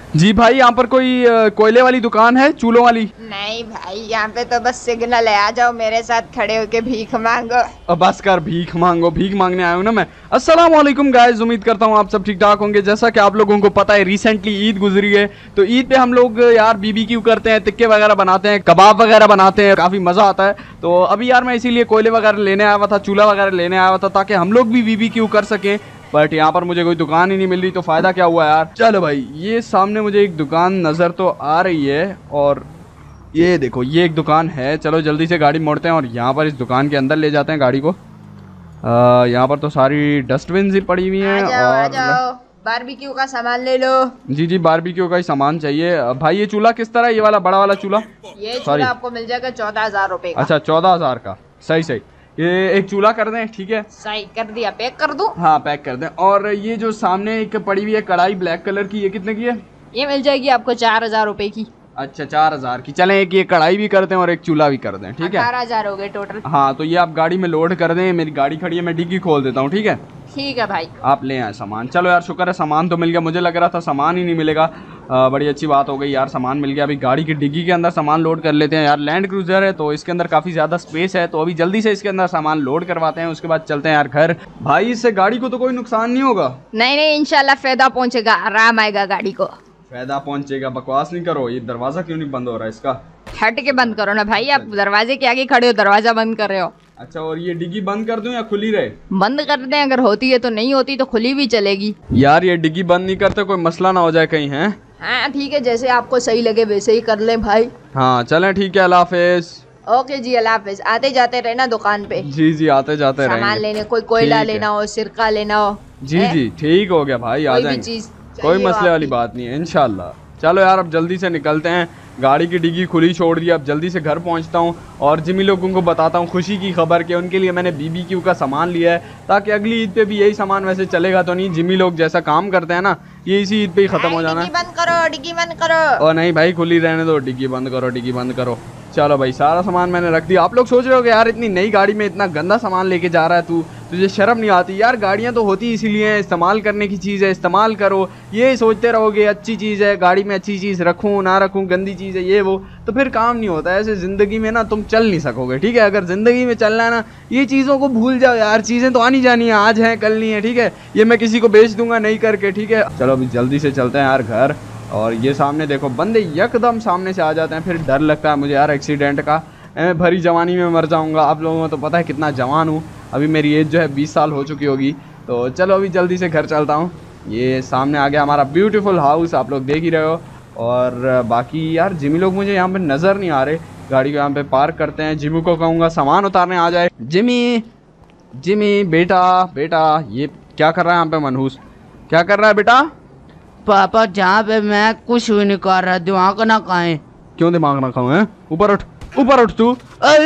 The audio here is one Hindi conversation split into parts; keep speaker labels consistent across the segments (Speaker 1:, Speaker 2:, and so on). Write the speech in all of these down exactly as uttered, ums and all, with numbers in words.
Speaker 1: जी भाई, यहाँ पर कोई अ, कोयले वाली दुकान है, चूल्हों वाली?
Speaker 2: नहीं भाई, यहाँ पे तो बस सिग्नल है, आ जाओ मेरे साथ खड़े होके भीख मांगो।
Speaker 1: अब बस कर, भीख मांगो, भीख मांगने आया हूँ ना मैं। अस्सलाम वालेकुम गाइस, उम्मीद करता हूँ आप सब ठीक ठाक होंगे। जैसा कि आप लोगों को पता है, रिसेंटली ईद गुजरी है, तो ईद पे हम लोग यार बीबीक्यू करते हैं, टिक्के वगैरह बनाते हैं, कबाब वगैरह बनाते हैं, काफ़ी मज़ा आता है। तो अभी यार मैं इसीलिए कोयले वगैरह लेने आया हुआ था, चूल्हा वगैरह लेने आया हुआ था, ताकि हम लोग भी बीबीक्यू कर सकें। बट यहाँ पर मुझे कोई दुकान ही नहीं मिल रही, तो फ़ायदा क्या हुआ यार। चलो भाई, ये सामने मुझे एक दुकान नज़र तो आ रही है, और ये देखो ये एक दुकान है। चलो जल्दी से गाड़ी मोड़ते हैं और यहाँ पर इस दुकान के अंदर ले जाते हैं गाड़ी को। आ, यहाँ पर तो सारी डस्टबिन ही पड़ी हुई हैं।
Speaker 2: आ जाओ,
Speaker 1: और
Speaker 2: आ जाओ, बारबेक्यू का सामान ले लो।
Speaker 1: जी जी, बारबेक्यू का ही सामान चाहिए भाई। ये चूल्हा किस तरह है, ये वाला बड़ा वाला चूल्हा?
Speaker 2: ये चूल्हा आपको मिल जाएगा चौदह हजार रूपए का।
Speaker 1: अच्छा, चौदह हजार का, सही सही। ये एक चूल्हा कर दें, ठीक है?
Speaker 2: सही कर दिया, पैक कर दूं?
Speaker 1: हाँ पैक कर दें। और ये जो सामने एक पड़ी हुई है कढ़ाई ब्लैक कलर की, ये कितने की है?
Speaker 2: ये मिल जाएगी आपको चार हजार रूपए की।
Speaker 1: अच्छा, चार हजार की। चलें, एक ये कढ़ाई भी कर दें और एक चूल्हा भी कर दें, ठीक है?
Speaker 2: अठारह हजार हो गए टोटल।
Speaker 1: हाँ, तो ये आप गाड़ी में लोड कर दें। मेरी गाड़ी खड़ी है, मैं डिग्गी खोल देता हूँ, ठीक है?
Speaker 2: ठीक है भाई,
Speaker 1: आप ले आए सामान। चलो यार, शुक्र है सामान तो मिल गया। मुझे लग रहा था सामान ही नहीं मिलेगा। आ, बड़ी अच्छी बात हो गई यार, सामान मिल गया। अभी गाड़ी की डिग्गी के अंदर सामान लोड कर लेते हैं यार। लैंड क्रूजर है तो इसके अंदर काफ़ी ज़्यादा स्पेस है, तो अभी जल्दी से इसके अंदर सामान लोड करवाते हैं, उसके बाद चलते हैं यार घर। भाई, इससे गाड़ी को तो कोई नुकसान नहीं होगा?
Speaker 2: नहीं नहीं, इंशाल्लाह फायदा पहुंचेगा, आराम आएगा गाड़ी को।
Speaker 1: फायदा पहुंचेगा? बकवास नहीं करो। ये दरवाज़ा क्यों नहीं बंद हो रहा है इसका?
Speaker 2: हट के बंद करो ना भाई, आप दरवाजे के आगे खड़े हो, दरवाजा बंद कर रहे हो।
Speaker 1: अच्छा, और ये डिग्गी बंद कर दूं या खुली रहे?
Speaker 2: बंद कर दें, अगर होती है तो, नहीं होती तो खुली भी चलेगी।
Speaker 1: यार ये डिग्गी बंद नहीं करते, कोई मसला ना हो जाए कहीं, है?
Speaker 2: हाँ ठीक है, जैसे आपको सही लगे वैसे ही कर लें भाई।
Speaker 1: हाँ चलें, ठीक है, अल्लाह हाफिज।
Speaker 2: ओके जी, अल्लाह हाफिज। आते जाते रहना दुकान पे।
Speaker 1: जी जी, आते जाते रहेंगे।
Speaker 2: सामान लेने, कोई कोयला लेना हो, सिरका लेना हो।
Speaker 1: जी जी, ठीक हो गया भाई, आ जाएंगे, कोई मसले वाली बात नहीं है इंशाल्लाह। चलो यार, अब जल्दी से निकलते हैं। गाड़ी की डिग्गी खुली छोड़ दी, अब जल्दी से घर पहुंचता हूं और जिमी लोगों को बताता हूं खुशी की खबर कि उनके लिए मैंने बीबीक्यू का सामान लिया है, ताकि अगली ईद पे भी यही सामान वैसे चलेगा तो नहीं। जिमी लोग जैसा काम करते हैं ना, ये इसी ईद पे ही खत्म हो जाना है।
Speaker 2: डिग्गी बंद करो, डिग्गी बंद करो।
Speaker 1: और नहीं भाई, खुली रहने दो, डिग्गी बंद करो, डिग्गी बंद करो। चलो भाई, सारा सामान मैंने रख दिया। आप लोग सोच रहे हो कि यार इतनी नई गाड़ी में इतना गंदा सामान लेके जा रहा है तू, तुझे शर्म नहीं आती? यार गाड़ियां तो होती इसीलिए हैं, इस्तेमाल करने की चीज़ है, इस्तेमाल करो। ये सोचते रहोगे अच्छी चीज़ है, गाड़ी में अच्छी चीज़ रखूँ ना रखूँ, गंदी चीज़ है ये वो, तो फिर काम नहीं होता है। ऐसे ज़िंदगी में ना तुम चल नहीं सकोगे, ठीक है? अगर ज़िंदगी में चलना है ना, ये चीज़ों को भूल जाओ यार। चीज़ें तो आनी जानी है, आज है कल नहीं है, ठीक है? ये मैं किसी को बेच दूंगा नहीं करके, ठीक है? चलो अभी जल्दी से चलते हैं यार घर। और ये सामने देखो, बंदे यकदम सामने से आ जाते हैं, फिर डर लगता है मुझे यार एक्सीडेंट का। मैं भरी जवानी में मर जाऊंगा। आप लोगों को तो पता है कितना जवान हूँ, अभी मेरी एज जो है बीस साल हो चुकी होगी। तो चलो अभी जल्दी से घर चलता हूँ। ये सामने आ गया हमारा ब्यूटीफुल हाउस, आप लोग देख ही रहे हो। और बाकी यार जिमी लोग मुझे यहाँ पे नज़र नहीं आ रहे। गाड़ी को यहाँ पे पार्क करते हैं, जिमी को कहूँगा सामान उतारने आ जाए। जिमी, जिमी बेटा, बेटा, ये क्या कर रहा है यहाँ पे मनहूस? क्या कर रहा है बेटा?
Speaker 3: पापा, जहाँ पे मैं कुछ भी नहीं कर रहा, दिमाग ना खाए।
Speaker 1: क्यों दिमाग ना खाऊं? है ऊपर उठ, ऊपर उठ तू।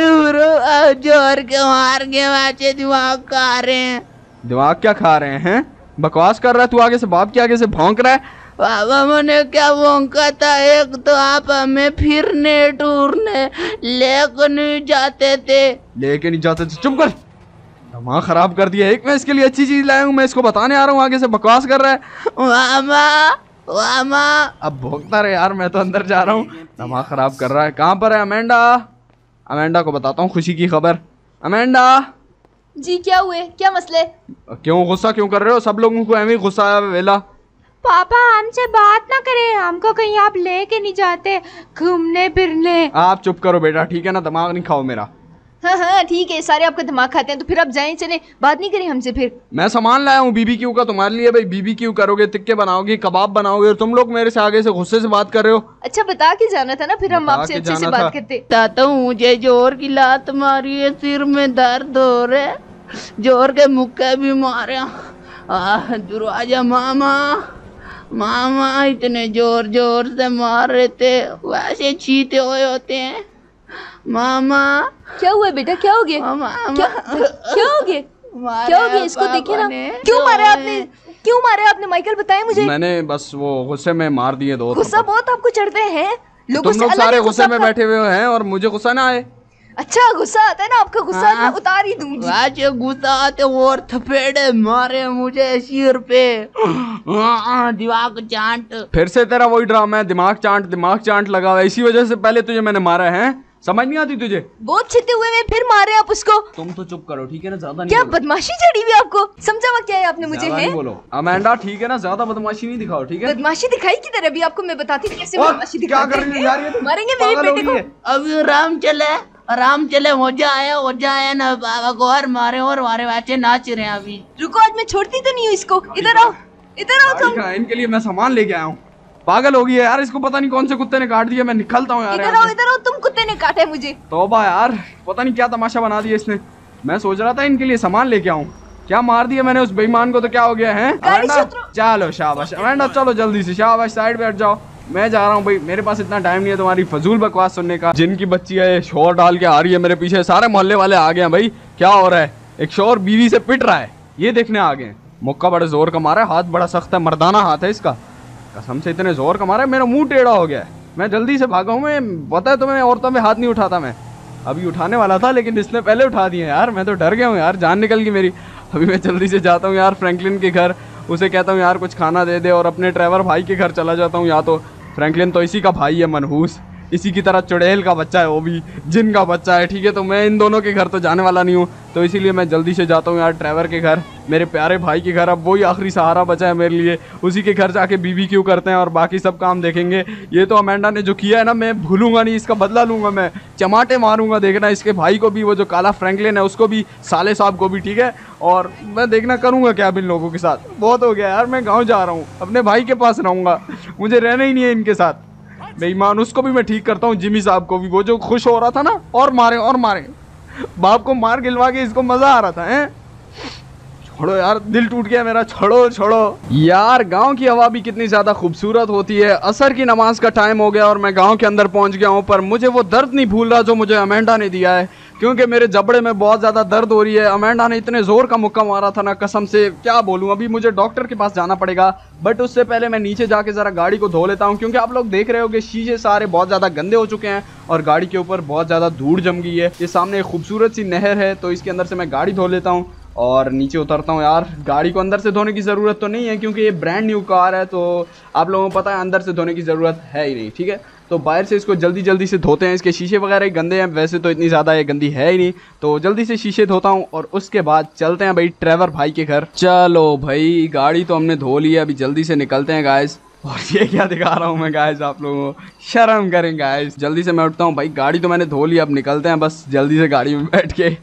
Speaker 3: जोर के मार के बच्चे दिमाग खा रहे हैं।
Speaker 1: दिमाग क्या खा रहे हैं? बकवास कर रहा है तू, आगे से बाप के आगे से भौंक रहा है।
Speaker 3: पापा मैंने क्या भौंका था? एक तो आप हमें फिरने टूरने लेकर नहीं जाते थे।
Speaker 1: लेके नहीं जाते थे? चुप कर, दिमाग खराब कर दिया। एक मैं इसके लिए अच्छी चीज लाया हूँ, मैं इसको बताने आ रहा हूँ, आगे से बकवास कर रहा है।
Speaker 3: मामा, मामा।
Speaker 1: अब भोंकता रहे यार, मैं तो अंदर जा रहा हूँ। दिमाग खराब कर रहा है। कहाँ पर है अमेंडा? अमेंडा को बताता हूँ खुशी की खबर। अमेंडा
Speaker 2: जी, क्या हुए? क्या मसले?
Speaker 1: क्यों गुस्सा क्यों कर रहे हो? सब लोगों को ऐਵੇਂ गुस्सा आया वेला।
Speaker 2: पापा हमसे बात ना करें, हमको कहीं आप लेके नहीं जाते घूमने फिरने।
Speaker 1: आप चुप करो बेटा, ठीक है ना? दिमाग नहीं खाओ मेरा।
Speaker 2: हाँ हाँ ठीक है, सारे आपका दिमाग खाते हैं, तो फिर आप जाएं, चले, बात नहीं करें हमसे फिर।
Speaker 1: मैं सामान लाया हूँ बीबीक्यू का तुम्हारे लिए। भाई बीबीक्यू करोगे, टिक्के बनाओगे, कबाब बनाओगे, और तुम लोग मेरे से आगे से गुस्से से बात कर रहे हो।
Speaker 2: अच्छा, बता के जाना था ना, फिर हम आपसे अच्छे से बात करते।
Speaker 3: ताता मुझे जोर की लात मारी है, सिर में दर्द हो रहा है, जोर के मुक्के भी मारे। दरवाजा मामा, मामा इतने जोर जोर से मार रहे थे, वैसे चीते हुए होते हैं। मामा,
Speaker 2: क्या हुआ बेटा? क्या हो गया? क्या, क्या हो गया? क्या हो गया? इसको देखिए ना, क्यों मारा आपने? क्यों मारा आपने? माइकल बताए मुझे।
Speaker 1: मैंने बस वो गुस्से में मार दिए दो।
Speaker 2: गुस्सा बहुत आपको चढ़ते हैं?
Speaker 1: तुम लोग सारे गुस्से में बैठे हुए हैं और मुझे गुस्सा ना आए?
Speaker 2: अच्छा गुस्सा आता है ना आपका, गुस्सा मैं उतार ही दूंगी।
Speaker 3: आज गुस्सा आते और थपेड़े मारे मुझे सिर पे, दिमाग चाट।
Speaker 1: फिर से तेरा वही ड्रामा है, दिमाग चाट दिमाग चाट लगा हुआ है। इसी वजह से पहले तुझे मैंने मारा है, समझ नहीं आती तुझे?
Speaker 2: बहुत छिते हुए में फिर मारे आप उसको।
Speaker 1: तुम तो चुप करो ठीक है ना, ज्यादा नहीं
Speaker 2: क्या
Speaker 1: बोलो।
Speaker 2: बदमाशी चढ़ी हुई आपको, समझा हुआ क्या है आपने मुझे?
Speaker 1: ज्यादा
Speaker 2: है
Speaker 1: नहीं बोलो अमेंडा, ठीक है ना, ज्यादा बदमाशी नहीं दिखाओ ठीक है।
Speaker 2: बदमाशी दिखाई की तरह भी आपको मैं बताती थी कैसे
Speaker 1: और
Speaker 2: बदमाशी
Speaker 1: क्या
Speaker 2: दिखाते
Speaker 1: कर रही है यार ये?
Speaker 2: हैं। मारेंगे मेरे
Speaker 1: पागल हो
Speaker 2: बेटे
Speaker 1: गई
Speaker 2: को।
Speaker 1: है।
Speaker 3: अभी राम चले राम चले मजा आया मजा आया ना बाबा को, और मारे और मारे बच्चे नाच रहे हैं अभी।
Speaker 2: रुको आज मैं छोड़ती तो नहीं हूँ इसको, इधर आओ इधर आओ तुम।
Speaker 1: इनके लिए मैं सामान लेके आया हूँ। पागल हो गई है यार, इसको पता नहीं कौन से कुत्ते ने काट दिया। मैं निकलता हूँ यार।
Speaker 2: इधर आओ इधर आओ, तुम कुत्ते ने काटा है मुझे।
Speaker 1: तौबा यार, पता नहीं क्या तमाशा बना दिया इसने। मैं सोच रहा था इनके लिए सामान लेके आऊँ, क्या मार दिया मैंने उस बेईमान को, तो क्या हो गया है? चलो शाबाश अमेंडा, चलो जल्दी से शाबाश, साइड पे हट जाओ। मैं जा रहा हूँ भाई, मेरे पास इतना टाइम नहीं है तुम्हारी फजूल बकवास सुनने का। जिनकी बच्ची है शोर डाल के आ रही है मेरे पीछे, सारे मोहल्ले वाले आ गए हैं भाई। क्या हो रहा है? एक शोर बीवी से पिट रहा है, ये देखने आ गए। मुक्का बड़े जोर का मारा है, हाथ बड़ा सख्त है, मर्दाना हाथ है इसका। कसम से इतने जोर का मारा है, मेरा मुंह टेढ़ा हो गया है। मैं जल्दी से भागा हूँ, मैं पता है तुम्हें, औरतों में हाथ नहीं उठाता मैं। अभी उठाने वाला था लेकिन इसने पहले उठा दिए यार, मैं तो डर गया हूँ यार, जान निकल गई मेरी। अभी मैं जल्दी से जाता हूँ यार फ्रैंकलिन के घर, उसे कहता हूँ यार कुछ खाना दे दे, और अपने ड्राइवर भाई के घर चला जाता हूँ। या तो फ्रैंकलिन तो इसी का भाई है मनहूस, इसी की तरह चुड़ैल का बच्चा है, वो भी जिन का बच्चा है ठीक है। तो मैं इन दोनों के घर तो जाने वाला नहीं हूँ, तो इसीलिए मैं जल्दी से जाता हूँ यार ड्राइवर के घर, मेरे प्यारे भाई के घर। अब वही आखिरी सहारा बचा है मेरे लिए, उसी के घर जाके बीबी क्यों करते हैं और बाकी सब काम देखेंगे। ये तो अमेंडा ने जो किया है ना, मैं भूलूंगा नहीं, इसका बदला लूंगा मैं, चमाटे मारूंगा। देखना इसके भाई को भी, वो जो काला फ्रैंकलिन है उसको भी, साले साहब को भी ठीक है। और मैं देखना करूंगा क्या इन लोगों के साथ। बहुत हो गया यार, मैं गाँव जा रहा हूँ, अपने भाई के पास रहूंगा, मुझे रहना ही नहीं है इनके साथ। बेईमान उसको भी मैं ठीक करता हूँ, जिमी साहब को भी, वो जो खुश हो रहा था ना, और मारे और मारे, बाप को मार गिलवा के इसको मजा आ रहा था हैं। छोड़ो यार, दिल टूट गया मेरा, छोड़ो छोड़ो यार। गांव की हवा भी कितनी ज्यादा खूबसूरत होती है। असर की नमाज का टाइम हो गया और मैं गांव के अंदर पहुंच गया हूं, पर मुझे वो दर्द नहीं भूल रहा जो मुझे अमेंडा ने दिया है, क्योंकि मेरे जबड़े में बहुत ज़्यादा दर्द हो रही है। अमेंडा ने इतने ज़ोर का मुक्का मारा था ना, कसम से क्या बोलूँ। अभी मुझे डॉक्टर के पास जाना पड़ेगा, बट उससे पहले मैं नीचे जाके ज़रा गाड़ी को धो लेता हूँ, क्योंकि आप लोग देख रहे हो कि शीशे सारे बहुत ज़्यादा गंदे हो चुके हैं और गाड़ी के ऊपर बहुत ज़्यादा धूड़ जम गई है। ये सामने एक खूबसूरत सी नहर है, तो इसके अंदर से मैं गाड़ी धो लेता हूँ और नीचे उतरता हूँ। यार गाड़ी को अंदर से धोने की ज़रूरत तो नहीं है, क्योंकि ये ब्रांड न्यू कार है, तो आप लोगों को पता है अंदर से धोने की ज़रूरत है ही नहीं, ठीक है। तो बाहर से इसको जल्दी जल्दी से धोते हैं। इसके शीशे वगैरह गंदे हैं, वैसे तो इतनी ज़्यादा ये गंदी है ही नहीं, तो जल्दी से शीशे धोता हूँ और उसके बाद चलते हैं भाई ड्राइवर भाई के घर। चलो भाई, गाड़ी तो हमने धो ली है, अभी जल्दी से निकलते हैं गाइस। और ये क्या दिखा रहा हूँ मैं गाइस, आप लोगों को शर्म करें गाइस। जल्दी से मैं उठता हूँ भाई, गाड़ी तो मैंने धो ली, अब निकलते हैं बस जल्दी से गाड़ी में बैठ के।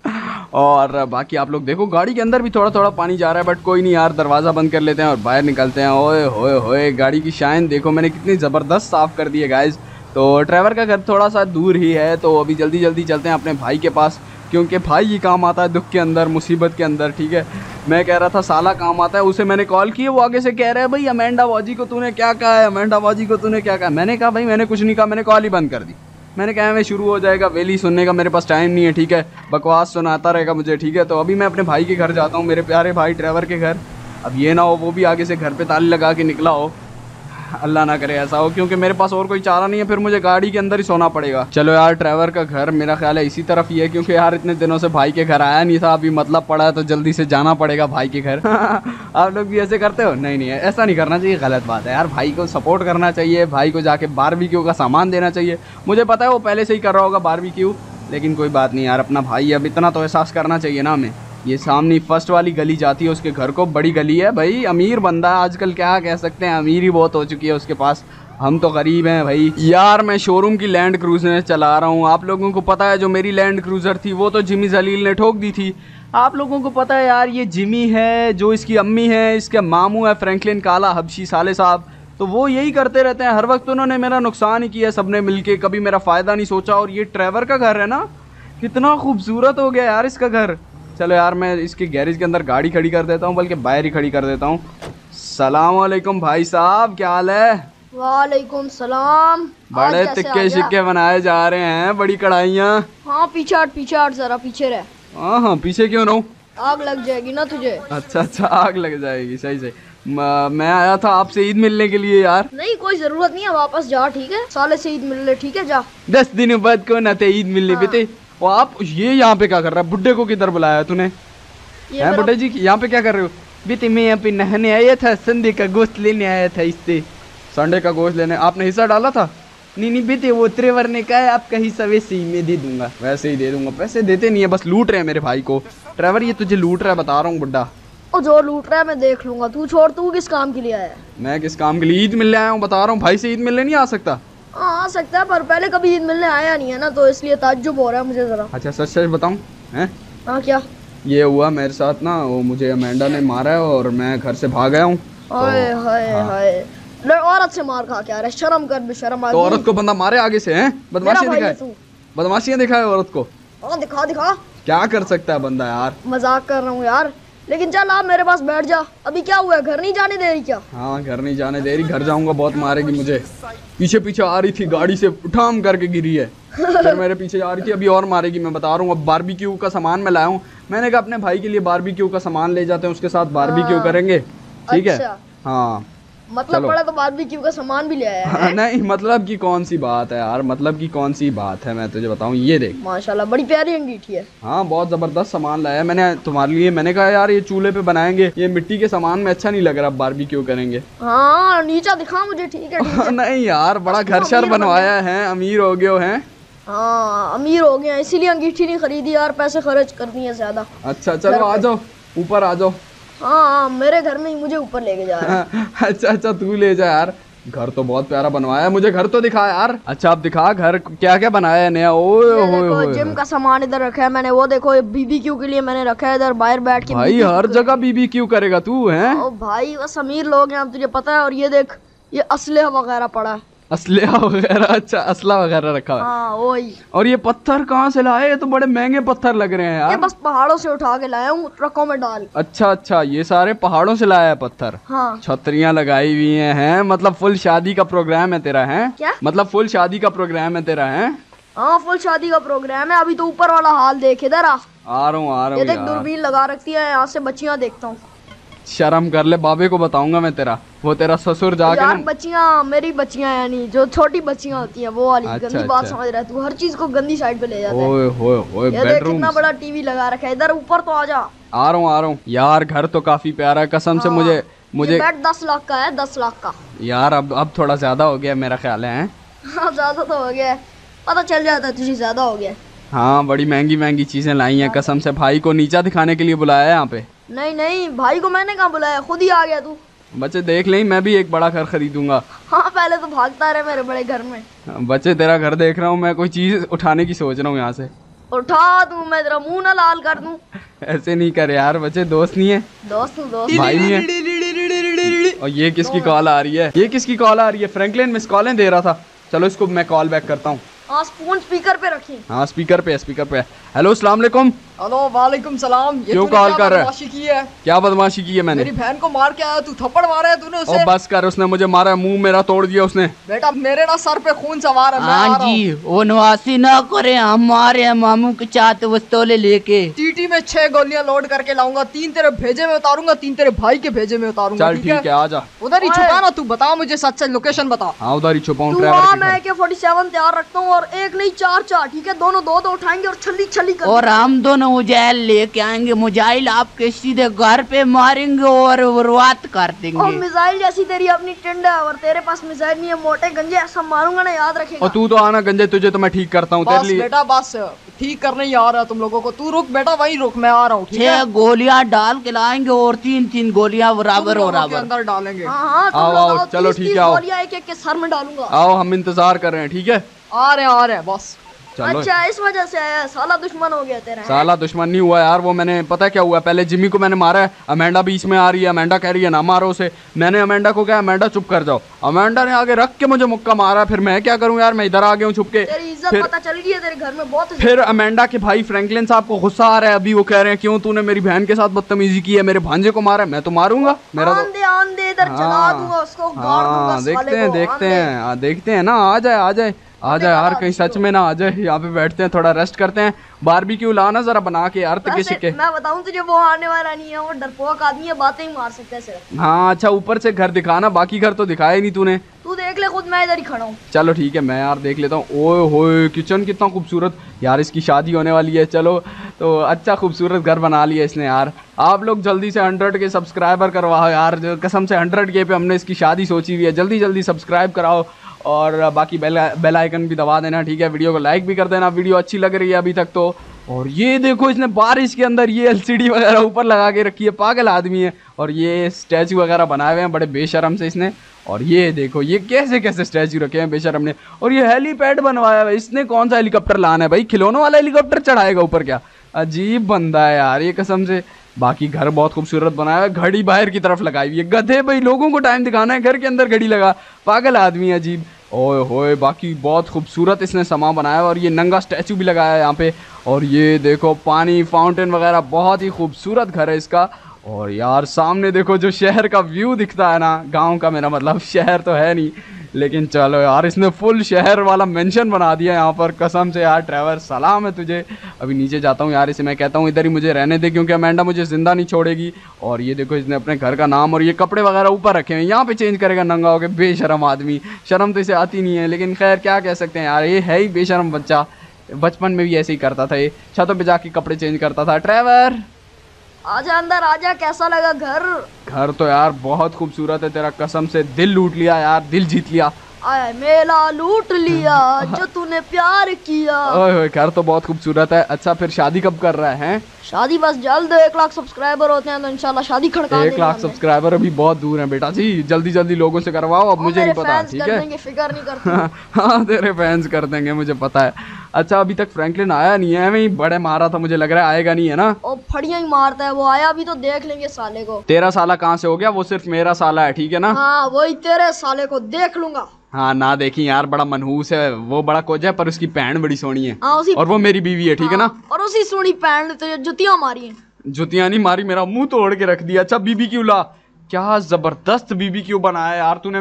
Speaker 1: और बाकी आप लोग देखो, गाड़ी के अंदर भी थोड़ा थोड़ा पानी जा रहा है, बट कोई नहीं यार, दरवाज़ा बंद कर लेते हैं और बाहर निकलते हैं। ओए होए होए, गाड़ी की शाइन देखो मैंने कितनी ज़बरदस्त साफ़ कर दी है गाइस। तो ड्राइवर का घर थोड़ा सा दूर ही है, तो अभी जल्दी जल्दी चलते हैं अपने भाई के पास, क्योंकि भाई ही काम आता है दुख के अंदर, मुसीबत के अंदर, ठीक है। मैं कह रहा था साला काम आता है, उसे मैंने कॉल की, वो आगे से कह रहा है भाई अमेंडा बाजी को तूने क्या कहा है, अमेंडा बाजी को तूने क्या कहा। मैंने कहा भाई मैंने कुछ नहीं कहा, मैंने कॉल ही बंद कर दी। मैंने कहा मैं शुरू हो जाएगा, वेली सुनने का मेरे पास टाइम नहीं है, ठीक है, बकवास सुनाता रहेगा मुझे, ठीक है। तो अभी मैं अपने भाई के घर जाता हूँ, मेरे प्यारे भाई ड्राइवर के घर। अब ये ना हो वो भी आगे से घर पे ताले लगा के निकला हो, अल्लाह ना करे ऐसा हो, क्योंकि मेरे पास और कोई चारा नहीं है, फिर मुझे गाड़ी के अंदर ही सोना पड़ेगा। चलो यार, ड्राइवर का घर मेरा ख्याल है इसी तरफ ही है, क्योंकि यार इतने दिनों से भाई के घर आया नहीं था, अभी मतलब पड़ा है तो जल्दी से जाना पड़ेगा भाई के घर। आप लोग भी ऐसे करते हो? नहीं नहीं, ऐसा नहीं करना चाहिए, गलत बात है यार। भाई को सपोर्ट करना चाहिए, भाई को जाके बारबेक्यू का सामान देना चाहिए। मुझे पता है वो पहले से ही कर रहा होगा बारबेक्यू, लेकिन कोई बात नहीं यार, अपना भाई अब इतना तो एहसास करना चाहिए ना हमें। ये सामने फर्स्ट वाली गली जाती है उसके घर को, बड़ी गली है भाई, अमीर बंदा है आजकल, क्या कह सकते हैं, अमीर ही बहुत हो चुकी है उसके पास, हम तो गरीब हैं भाई। यार मैं शोरूम की लैंड क्रूज़र चला रहा हूँ, आप लोगों को पता है जो मेरी लैंड क्रूज़र थी वो तो जिमी जलील ने ठोक दी थी। आप लोगों को पता है यार, ये जिमी है, जो इसकी अम्मी है, इसके मामू है फ्रैंकलिन काला हबशी साले साहब, तो वो यही करते रहते हैं हर वक्त, उन्होंने मेरा नुकसान ही किया सबने मिलके, कभी मेरा फ़ायदा नहीं सोचा। और ये ड्राइवर का घर है ना, कितना खूबसूरत हो गया यार इसका घर। चलो यार, मैं इसके गैरेज के अंदर गाड़ी खड़ी कर देता हूँ, बल्कि बाहर ही खड़ी कर देता हूँ। सलाम वालेकुम भाई साहब, क्या हाल है?
Speaker 2: वालेकुम सलाम।
Speaker 1: बड़े तिक्के शिक्के बनाए जा रहे हैं, बड़ी कढ़ाइयाँ।
Speaker 2: हाँ पीछे हट, पीछे हट, जरा पीछे रह।
Speaker 1: हाँ हाँ, पीछे क्यों रहूं?
Speaker 2: आग लग जाएगी ना तुझे।
Speaker 1: अच्छा अच्छा, आग लग जाएगी, सही सही। मैं आया था आपसे ईद मिलने के लिए यार।
Speaker 2: नहीं कोई जरूरत नहीं है, वापस जा, ठीक है, साले से ईद मिल ले, ठीक है, जा।
Speaker 1: दस दिनों बाद कौन आते ईद मिलने? बेटे और आप ये यहाँ पे क्या कर रहा है? बुड्ढे को किधर बुलाया है तूने?
Speaker 2: ये
Speaker 1: हैं बुड्ढे जी, यहाँ पे क्या कर रहे हो? बेटे मैं यहाँ पे नहाने आया था, संडे का गोश्त लेने आया था। इससे संडे का गोश्त लेने आपने हिस्सा डाला था? नहीं नहीं बेटे, वो त्रेवर ने कहा है आपका हिस्सा वैसे ही मैं दे दूंगा। वैसे ही दे दूंगा, पैसे देते नहीं है, बस लूट रहे हैं मेरे भाई को। ट्रेवर ये तुझे लूट रहा है, बता रहा हूँ बुड्ढा।
Speaker 2: ओ जो लूट रहा है मैं देख लूंगा, तू छोड़। तू किस काम के लिए आया है?
Speaker 1: मैं किस काम के लिए? ईद मिलने आया हूँ, बता रहा हूँ। भाई से ईद मिलने नहीं आ सकता?
Speaker 2: हाँ आ सकता है, पर पहले कभी ईद मिलने आया नहीं है ना, तो इसलिए ताज्जुब हो रहा है मुझे जरा।
Speaker 1: अच्छा सच सच बताऊँ हैं?
Speaker 2: हाँ क्या?
Speaker 1: ये हुआ मेरे साथ ना, वो मुझे अमेंडा ने मारा है और मैं घर से भाग गया हूँ।
Speaker 2: हाय हाय हाय, ले औरत से मार खा के आ रहा है, शर्म कर भी शर्म।
Speaker 1: तो औरत को बंदा मारे आगे से? हैं बदमाशियां दिखाए,
Speaker 2: तू
Speaker 1: बदमाशियां दिखाए औरत को।
Speaker 2: हाँ दिखा दिखा,
Speaker 1: क्या कर सकता है बंदा यार।
Speaker 2: मजाक कर रहा हूँ यार, लेकिन चल आप मेरे पास बैठ जा। अभी क्या हुआ है, घर नहीं जाने दे रही क्या?
Speaker 1: हाँ घर नहीं जाने दे रही, घर जाऊंगा बहुत मारेगी मुझे। पीछे पीछे आ रही थी, गाड़ी से उठाम करके गिरी है, फिर मेरे पीछे आ रही थी, अभी और मारेगी मैं बता रहा हूँ। अब बारबेक्यू का सामान मैं लाया हूँ, मैंने कहा अपने भाई के लिए बारबेक्यू का सामान ले जाते हैं, उसके साथ बारबेक्यू करेंगे, ठीक है?
Speaker 2: अच्छा।
Speaker 1: हाँ
Speaker 2: मतलब बड़ा तो बारबेक्यू का सामान भी ले आया है।
Speaker 1: हाँ, नहीं मतलब की कौन सी बात है यार, मतलब की कौन सी बात है, मैं तुझे बताऊं। ये देख
Speaker 2: माशाल्लाह बड़ी प्यारी अंगीठी है।
Speaker 1: हाँ बहुत जबरदस्त सामान लाया मैंने तुम्हारे लिए। मैंने कहा यार ये चूल्हे पे बनाएंगे, ये मिट्टी के सामान में अच्छा नहीं लग रहा, बारबेक्यू करेंगे।
Speaker 2: हाँ नीचा दिखा मुझे, ठीक है, ठीक है।
Speaker 1: नहीं यार बड़ा घर शर बनवाया है, अमीर हो गए हो हैं।
Speaker 2: हाँ अमीर हो गया, इसीलिए अंगीठी नहीं खरीदी यार, पैसे खर्च कर दिए ज्यादा।
Speaker 1: अच्छा चलो आ जाओ, ऊपर आ जाओ।
Speaker 2: हाँ हाँ मेरे घर में ही मुझे ऊपर लेके जा रहा है।
Speaker 1: अच्छा अच्छा तू ले जा यार, घर तो बहुत प्यारा बनवाया है, मुझे घर तो दिखा यार। अच्छा आप दिखा घर क्या क्या बनाया है नया। ओए
Speaker 2: ये
Speaker 1: होए
Speaker 2: देखो
Speaker 1: होए
Speaker 2: जिम का सामान इधर रखा है मैंने, वो देखो बीबीक्यू के लिए मैंने रखा है इधर, बाहर बैठ के।
Speaker 1: भाई हर जगह बीबीक्यू करेगा तू हैं?
Speaker 2: ओ भाई बस अमीर लोग हैं, अब तुझे पता है। और ये देख ये असले वगैरह पड़ा है,
Speaker 1: असलिया वगैरह। अच्छा असला वगैरह रखा है।
Speaker 2: हाँ वही।
Speaker 1: और ये पत्थर कहाँ से लाए? ये तो बड़े महंगे पत्थर लग रहे हैं यार।
Speaker 2: ये बस पहाड़ों से उठा के लाया हूँ ट्रकों में डाल।
Speaker 1: अच्छा अच्छा ये सारे पहाड़ों से लाया है पत्थर।
Speaker 2: हाँ
Speaker 1: छतरियाँ लगाई हुई हैं, हैं? मतलब फुल शादी का प्रोग्राम है तेरा है?
Speaker 2: क्या
Speaker 1: मतलब फुल शादी का प्रोग्राम है तेरा है?
Speaker 2: हाँ फुल शादी का प्रोग्राम है। अभी तो ऊपर वाला हाल देख, इधर आ।
Speaker 1: आ रहा हूँ आ रहा
Speaker 2: ये
Speaker 1: हूँ
Speaker 2: देख दूरबीन लगा रखती है, यहाँ से बच्चियाँ देखता हूँ।
Speaker 1: शर्म कर ले, बाबे को बताऊंगा मैं तेरा, वो तेरा ससुर जाके
Speaker 2: यार
Speaker 1: ना।
Speaker 2: बच्चियाँ मेरी बच्चियाँ यानी जो छोटी बच्चियाँ होती हैं वो वाली।
Speaker 1: अच्छा,
Speaker 2: गंदी बात
Speaker 1: अच्छा।
Speaker 2: समझ रहा है तू, हर चीज को गंदी साइड पे ले जाता है।
Speaker 1: ओए होए होए
Speaker 2: ये देख
Speaker 1: बेडरूम।
Speaker 2: कितना बड़ा टीवी लगा रखा है, इधर ऊपर तो आ जा।
Speaker 1: आ रहा हूँ आ रहा हूँ यार, घर तो काफी प्यारा है कसम से।
Speaker 2: हाँ,
Speaker 1: मुझे मुझे
Speaker 2: बेड दस लाख का है, दस लाख का
Speaker 1: यार। अब अब थोड़ा ज्यादा हो गया मेरा ख्याल है।
Speaker 2: हाँ ज्यादा तो हो गया, पता चल जाता है तुझे ज्यादा हो गया।
Speaker 1: हाँ बड़ी महंगी महंगी चीजें लाई हैं कसम से। भाई को नीचा दिखाने के लिए बुलाया है यहाँ पे?
Speaker 2: नहीं नहीं भाई को मैंने कहाँ बुलाया, खुद ही आ गया तू।
Speaker 1: बच्चे देख लें, मैं भी एक बड़ा घर खरीदूंगा।
Speaker 2: हाँ पहले तो भागता रहे मेरे बड़े घर में।
Speaker 1: बच्चे तेरा घर देख रहा हूँ मैं, कोई चीज उठाने की सोच रहा हूँ यहाँ से।
Speaker 2: उठा दूं मैं, तेरा मुंह ना लाल कर दूं।
Speaker 1: ऐसे नहीं कर यार, बच्चे दोस्त नहीं है,
Speaker 2: दोस्त हूँ दोस्त।
Speaker 1: भाई नहीं है। और ये किसकी कॉल आ रही है? ये किसकी कॉल आ रही है? फ्रैंकलिन मिस कॉलें दे रहा था। चलो इसको मैं कॉल बैक करता हूँ।
Speaker 2: हाँ फोन स्पीकर पे रखी।
Speaker 1: हाँ स्पीकर पे स्पीकर पे। हेलो अस्सलाम वालेकुम।
Speaker 4: हेलो वालेकुम सलाम। ये
Speaker 1: क्यों
Speaker 4: तूने
Speaker 1: कॉल
Speaker 4: क्या
Speaker 1: कर रहा है?
Speaker 4: बदमाशी की है?
Speaker 1: क्या बदमाशी की है मैंने?
Speaker 4: मेरी बहन को मार के आया तू, थप्पड़ मारा है तूने उसे।
Speaker 1: और बस कर, उसने मुझे मारा, मुंह मेरा तोड़ दिया उसने।
Speaker 4: बेटा मेरे ना सर पे खून सवार है, मैं आ
Speaker 3: हाँ
Speaker 4: रहा हूँ।
Speaker 3: जी वो नवासी ना करे, हमारे हैं मामू के चाहते वस्तोले लेके।
Speaker 4: टीटी में छह गोलियां लोड करके लाऊंगा, तीन तेरे भेजे में उतारूंगा, तीन तेरे भाई के भेजे में उतारूंगा।
Speaker 1: चल ठीक है आ जा।
Speaker 4: उधर ही छुपा ना तू, बता मुझे सच सच लोकेशन बता।
Speaker 1: हाँ उधर ही छुपाऊं।
Speaker 2: तू आ, मैं के फोर्टी सेवन तैयार रखता हूँ, और एक नहीं चार चार, ठीक है? दोनों दो दो उठाएंगे और छली छली कर।
Speaker 3: और हम दोनों मुजाहिल लेके आएंगे, मुजाहिल आपके सीधे घर पे मारेंगे और शुरुआत कर
Speaker 2: और
Speaker 3: देंगे।
Speaker 2: मिसाइल जैसी तेरी अपनी टिंड है, और तेरे पास मिसाइल नहीं है, मोटे गंजे ऐसा मारूंगा ना, याद रखेगा।
Speaker 1: और तू तो आना गंजे, तुझे तो मैं ठीक करता हूँ तेरे
Speaker 4: बस
Speaker 1: लिए।
Speaker 4: बेटा बस ठीक करने ही आ रहा है तुम लोगों को। तू रुक बेटा, वहीं रुक, मैं आ रहा हूँ। ठीक है
Speaker 3: छह गोलियां डाल के लाएंगे और तीन तीन गोलियां बराबर
Speaker 4: तुम लोगों के
Speaker 3: बराबर।
Speaker 4: अंदर डालेंगे।
Speaker 2: हाँ हाँ तुम
Speaker 1: आओ,
Speaker 2: लोग
Speaker 1: आओ,
Speaker 2: आओ,
Speaker 1: चलो
Speaker 2: तीस-
Speaker 1: ठीक
Speaker 2: तीस
Speaker 1: है, आओ।
Speaker 2: गोलियां एक एक के सर में डालूंगा।
Speaker 1: आओ हम इंतजार कर रहे हैं, ठीक है?
Speaker 4: आ रहे हैं आ रहे हैं बस।
Speaker 1: चलो।
Speaker 2: अच्छा इस वजह से आया, साला दुश्मन हो गया तेरा।
Speaker 1: साला दुश्मन नहीं हुआ यार, वो मैंने पता है क्या हुआ, पहले जिमी को मैंने मारा है, अमेंडा बीच में आ रही है, अमेंडा कह रही है ना मारो उसे। मैंने अमेंडा को कहा अमेंडा चुप कर जाओ, अमेंडा ने आगे रख के मुझे मुक्का मारा। फिर मैं क्या करूं यार, मैं इधर आ गया हूँ छुप के।
Speaker 2: तेरी इज्जत
Speaker 1: फिर
Speaker 2: पता चल गई है तेरे घर में बहुत।
Speaker 1: फिर अमेंडा के भाई फ्रैंकलिन साहब को गुस्सा आ रहा है अभी, वो कह रहे हैं क्यों तूने मेरी बहन के साथ बदतमीजी की है, मेरे भांजे को मारा है। मैं तो मारूंगा, मेरा तो
Speaker 2: आंधे आंधे इधर चला दूंगा उसको, गाड़ दूंगा
Speaker 1: हाँ देखते
Speaker 2: साले
Speaker 1: हैं
Speaker 2: को,
Speaker 1: देखते
Speaker 2: आंधे।
Speaker 1: हैं हाँ, देखते हैं ना। आ जाए आ जाए आ जाए यार, कहीं सच में ना आ जाए। यहाँ पे बैठते हैं, थोड़ा रेस्ट करते हैं। बारबेक्यू लाना जरा बना के यार, तके
Speaker 2: वैसे
Speaker 1: शिके।
Speaker 2: मैं बताऊं तुझे, वो आने वाला नहीं है, वो डरपोक आदमी है, बातें ही मार सकता है सिर्फ।
Speaker 1: हाँ अच्छा ऊपर से घर दिखाना, बाकी घर तो दिखाया ही नहीं तूने।
Speaker 2: तू देख देख ले खुद, मैं इधर ही खड़ा हूँ।
Speaker 1: चलो ठीक है, मैं यार देख लेता हूँ। ओए होए किचन कितना खूबसूरत यार, इसकी शादी होने वाली है। चलो तो अच्छा खूबसूरत घर बना लिया इसने यार। आप लोग जल्दी से हंड्रेड के सब्सक्राइबर करवाओ यार, जो कसम से हंड्रेड के पे हमने इसकी शादी सोची हुई है। जल्दी जल्दी सब्सक्राइब कराओ और बाकी बेल बेल आइकन भी दबा देना, ठीक है। वीडियो को लाइक भी कर देना, वीडियो अच्छी लग रही है अभी तक तो। और ये देखो इसने बारिश के अंदर ये एलसीडी वगैरह ऊपर लगा के रखी है, पागल आदमी है। और ये स्टैचू वगैरह बनाए हुए हैं बड़े बेशरम से इसने। और ये देखो ये कैसे कैसे स्टैचू रखे हैं बेशरम ने। और ये हेलीपैड बनवाया है इसने। कौन सा हेलीकॉप्टर लाना है भाई, खिलौनों वाला हेलीकॉप्टर चढ़ाएगा ऊपर क्या? अजीब बंदा है यार ये कसम से। बाकी घर बहुत खूबसूरत बनाया है, घड़ी बाहर की तरफ लगाई हुई है। गधे भाई, लोगों को टाइम दिखाना है, घर के अंदर घड़ी लगा, पागल आदमी है अजीब। ओए होए बाकी बहुत खूबसूरत इसने सामान बनाया है। और ये नंगा स्टैचू भी लगाया है यहाँ पे। और ये देखो पानी फाउंटेन वगैरह, बहुत ही खूबसूरत घर है इसका। और यार सामने देखो जो शहर का व्यू दिखता है ना, गांव का मेरा मतलब, शहर तो है नहीं लेकिन चलो यार इसने फुल शहर वाला मेंशन बना दिया यहाँ पर। कसम से यार ट्रैवर सलाम है तुझे। अभी नीचे जाता हूँ यार, इसे मैं कहता हूँ इधर ही मुझे रहने दे क्योंकि अमेंडा मुझे जिंदा नहीं छोड़ेगी। और ये देखो इसने अपने घर का नाम और ये कपड़े वगैरह ऊपर रखे हैं, यहाँ पे चेंज करेगा नंगा होके। बेशरम आदमी, शर्म तो इसे आती नहीं है लेकिन खैर क्या कह सकते हैं यार, ये है ही बेशरम बच्चा। बचपन में भी ऐसे ही करता था, ये छतों पे जाके कपड़े चेंज करता था। ट्रैवर
Speaker 2: आजा अंदर आजा, कैसा लगा घर?
Speaker 1: घर तो यार बहुत खूबसूरत है तेरा, कसम से दिल लूट लिया यार, दिल जीत लिया।
Speaker 2: आए मेला लूट लिया जो तूने प्यार किया।
Speaker 1: ओए होए घर तो बहुत खूबसूरत है। अच्छा फिर शादी कब कर रहा है?
Speaker 2: शादी बस जल्द, एक लाख सब्सक्राइबर होते हैं तो इंशाल्लाह शादी खड़का
Speaker 1: एक लाख सब्सक्राइबर अभी बहुत दूर है बेटा जी, जल्दी जल्दी लोगों से करवाओ। अब मुझे नहीं पता, ठीक है?
Speaker 2: फिक्र नहीं करते।
Speaker 1: हाँ तेरे फैंस कर देंगे, मुझे पता है। अच्छा अभी तक फ्रैंकलिन आया नहीं है, वही बड़े मारा था, मुझे लग रहा है आएगा नहीं है ना।
Speaker 2: ओ फड़िया ही मारता है वो, आया भी तो देख लेंगे साले को।
Speaker 1: तेरा साला कहाँ से हो गया, वो सिर्फ मेरा साला है, ठीक है ना?
Speaker 2: हाँ वही तेरे साले को देख लूंगा।
Speaker 1: हाँ ना देखी यार, बड़ा मनहूस है वो, बड़ा कोजा है पर उसकी पैंट बड़ी सोनी है।
Speaker 2: हाँ, उसी...
Speaker 1: और वो मेरी बीवी है, ठीक है ना?
Speaker 2: और उसी सोनी पैंट ने तो जुतियां मारी हैं।
Speaker 1: जुतियां नहीं मारी, मेरा मुंह तोड़ के रख दिया। अच्छा बीबी क्यों ला, क्या जबरदस्त बीबी क्यों बनाया यार तूने,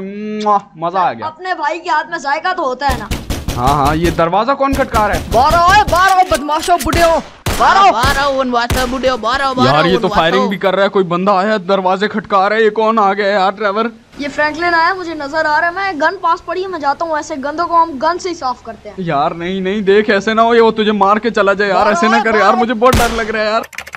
Speaker 1: मजा आ गया।
Speaker 2: अपने भाई के हाथ में जायका तो होता है ना।
Speaker 1: हाँ हाँ ये दरवाजा कौन खटका रहा है?
Speaker 4: बारह बारह बदमाशों बुढ़ियों,
Speaker 3: बारह बारह उन वासा बुढ़ियों, बारह बारह
Speaker 1: यार ये तो फायरिंग भी कर रहा है, कोई बंदा आया दरवाजे खटका रहा है, ये कौन आ गया यार? ड्राइवर
Speaker 2: ये फ्रैंकलिन आया, मुझे नजर आ रहा है। मैं गन पास पड़ी है, मैं जाता हूँ। ऐसे गंदों को हम गन से ही साफ करते हैं।
Speaker 1: यार नहीं नहीं देख ऐसे ना हो, ये वो तुझे मार के चला जाए यार, ऐसे ना कर यार, मुझे बहुत डर लग रहा है यार।